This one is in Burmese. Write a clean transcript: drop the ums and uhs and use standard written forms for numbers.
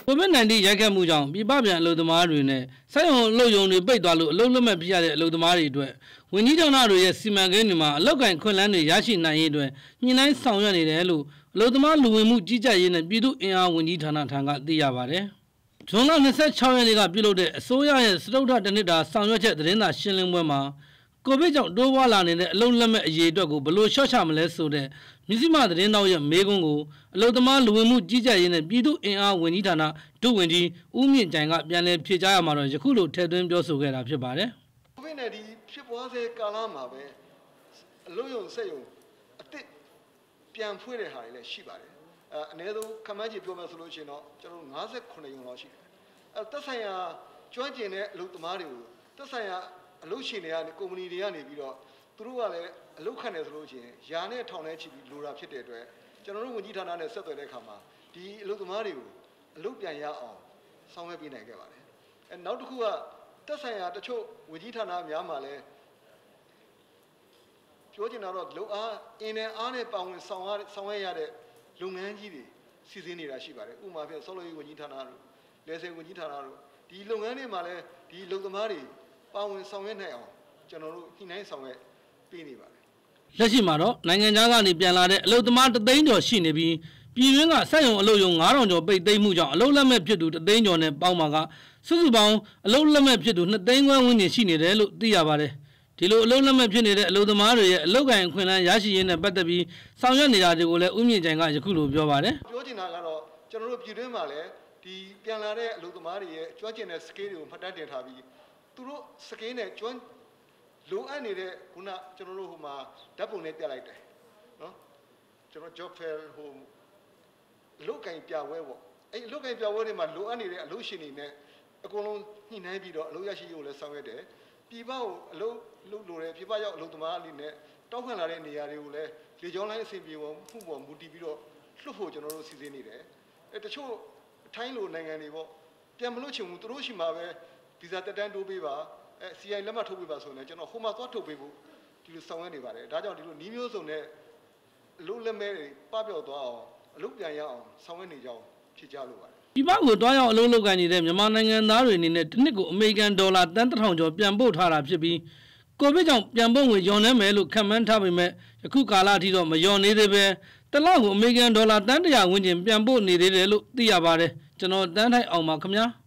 COVID-19 ရိုက်ခတ်မှုကြောင့်ပြည်ပပြန်အလုပ်သမားတွေနဲ့စိုက်ရုံအလုပ်ရုံတွေပိတ်သွားလို့အလုပ်လက်မဲ့ဖြစ်ရတဲ့အလုပ်သမားတွေအတွက်ဝန်ကြီးဌာနတွေရဲ့စီမံကိန်းတွေမှာအလုပ်ကိုင်ခွင့်လန်းတွေရရှိနိုင်ရေးအတွက်ညှိနှိုင်းဆောင်ရွက်နေတယ်လို့အလုပ်သမားလူဝင်မှုကြီးကြပ်ရေးနဲ့ပြည်သူ့အင်အားဝန်ကြီးဌာနထံကသိရပါတယ်။ဇွန်လ26 ရက်နေ့ကပြုလုပ်တဲ့အစိုးရရဲ့စတုတ္ထတစ်နှစ်တာဆောင်ရွက်ချက်သတင်းစာရှင်းလင်းပွဲမှာကိုဗစ်ကြောင့်တိုးပွားလာနေတဲ့အလုပ်လက်မဲ့အရေးအတွက်ကိုဘယ်လိုလျှော့ချမလဲဆိုတဲ့မြစည်းမသတင်းတော်ရဲ့မေးခွန်းကိုအလုပ်သမားလူဝင်မှုကြီးကြပ်ရေးနဲ့ပြည်သူ့အင်အားဝန်ကြီးဌာနဒုဝန်ကြီးဦးမြင့်ကြိုင်ကပြန်လည်ဖြေကြားရမှာတော့ယခုလိုထည့်သွင်းပြောဆိုခဲ့တာဖြစ်ပါတယ်။ကိုဗစ်နဲ့ဒီဖြစ်ပွားစေကာလမှာပဲအလုပ်ရုံစက်ရုံအစ်စ်ပြန်ဖွင့်တဲ့ဟာတွေလည်းရှိပါတယ်။အနည်းဆုံးခမန်းကြီးပြောမယ်ဆိုလို့ရှိရင်တော့ကျွန်တော်58ရုံလောက်ရှိတယ်။သက်ဆိုင်ရာကျွမ်းကျင်တဲ့အလုပ်သမားတွေကိုသက်ဆိုင်ရာအလုပ်ရှင်တွေကနေကုမ္ပဏီတွေကနေပြီးတော့သူတို့ကလည်းအလုပ်ခံတယ်ဆိုလို့ရှိရင်ယာနဲ့ထောင်နဲ့ချီပြီးလိုတာဖြစ်တဲ့အတွက်ကျွန်တော်တို့ဝန်ကြီးဌာနနဲ့ဆက်သွယ်တဲ့အခါမှာဒီအလုပ်သမားတွေကိုအလုပ်ပြန်ရအောင်ဆောင်ရွက်ပေးနိုင်ခဲ့ပါတယ်။နောက်တစ်ခုကသက်ဆိုင်ရာတချို့ဝန်ကြီးဌာနများမှာလည်းပြောချင်တာတော့လုံအားအင်းနဲ့အားနဲ့ပါဝင်ဆောင်ရွက်ရတဲ့လုပ်ငန်းကြီးတွေစီစဉ်နေတာရှိပါတယ်။ဥပမာဖြင့်ဆောက်လုပ်ရေးဝန်ကြီးဌာနတို့လယ်ဆည်ဝန်ကြီးဌာနတို့ဒီလုပ်ငန်းတွေမှာလည်းဒီလုပ်သမားတွေပါဝင်ဆောင်ရွက်နိုင်အောင်ကျွန်တော်တို့ညှိနှိုင်းဆောင်ရွက်ပေးနေပါတယ်။လက်ရှိမှာတော့နိုင်ငံခြားကနေပြန်လာတဲ့အလုပ်သမား3သိန်းကျော်ရှိနေပြီးပြည်တွင်းကစက်ရုံအလုပ်ရုံ9000ကျော်ပိတ်သိမ်းမှုကြောင့်အလုပ်လက်မဲ့ဖြစ်သူ3သိန်းကျော်နဲ့ပေါင်းမှာကစုစုပေါင်းအလုပ်လက်မဲ့ဖြစ်သူ2သိန်းခွဲဝန်းကျင်ရှိနေတယ်လို့သိရပါတယ်။ဒီလိုအလုပ်လက်မဲ့ဖြစ်နေတဲ့အလုပ်သမားတွေရဲ့အလုပ်ကိုင်အခွင့်အလမ်းရရှိရေးနဲ့ပတ်သက်ပြီးဆောင်ရွက်နေတာတွေကိုလည်းဦးမြင့်ကြိုင်ကယခုလိုပြောပါတယ်။ပြောချင်တာကတော့ကျွန်တော်တို့ပြည်တွင်းမှာလည်းဒီပြန်လာတဲ့အလုပ်သမားတွေရဲ့ကျွမ်းကျင်တဲ့ skill တွေကိုမှတ်တမ်းတင်ထားပြီးသူတို့ skill နဲ့ကျွမ်းလိုအပ်နေတဲ့ခုနကျွန်တော်တို့ဟိုမှာဓာတ်ပုံနဲ့ပြလိုက်တယ်နော်ကျွန်တော် job fair ဟိုလုတ်ကင်ပြပွဲပေါ့အဲ့လုတ်ကင်ပြပွဲတွေမှာလိုအပ်နေတဲ့အလုပ်ရှင်တွေနဲ့အကုန်လုံးညှိနှိုင်းပြီးတော့အလုပ်ရရှိရေးကိုလည်းဆောင်ရွက်တယ်ပြည်ပကိုအလုပ်လုပ်လို့တယ်ပြည်ပရောက်အလုပ်သမားအနေနဲ့တောက်ခံလာတဲ့နေရာတွေကိုလည်းလေကြောင်းလိုင်းအဆင်ပြေဖို့မှုပေါ်မူတည်ပြီးတော့လွှတ်ဖို့ကျွန်တော်တို့စီစဉ်နေတယ်အဲတချို့ထိုင်းလိုနိုင်ငံတွေပေါ့ပြန်မလို့ချင်ဘူးသူတို့ရှိမှာပဲဗီဇာတက်တန်းတိုးပေးပါCI လက်မှတ်ထုတ်ပေးပါဆိုရင်ကျွန်တော်ဟိုမှာသွားထုတ်ပေးဖို့ဒီလိုဆောင်ရွက်နေပါတယ်ဒါကြောင့်ဒီလိုနီးမျိုးစုံနဲ့အလုပ်လက်မဲ့တွေပပျောက်သွားအောင်အလုပ်ပြန်ရအောင်ဆောင်ရွက်နေကြအောင်ဖြည့်ချလို့ပါတယ်ပြည်ပကိုတွားရောက်အလုပ်လုပ်ကိုင်နေတဲ့မြန်မာနိုင်ငံသားတွေအနေနဲ့တစ်နှစ်ကိုအမေရိကန်ဒေါ်လာတန်း1000ကျော်ပြန်ပို့ထားတာဖြစ်ပြီးကိုဗစ်ကြောင့်ပြန်ပို့ငွေလျော့နေမယ်လို့ခန့်မှန်းထားပေမဲ့ယခုကာလအထိတော့မလျော့နေသေးပဲတစ်လကိုအမေရိကန်ဒေါ်လာတန်း100ဝန်းကျင်ပြန်ပို့နေသေးတယ်လို့သိရပါတယ်ကျွန်တော်တန်းထိုက်အောင်ပါခင်ဗျာ